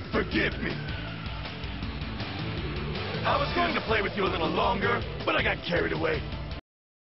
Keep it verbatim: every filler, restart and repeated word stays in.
Forgive me. I was going to play with you a little longer, but I got carried away.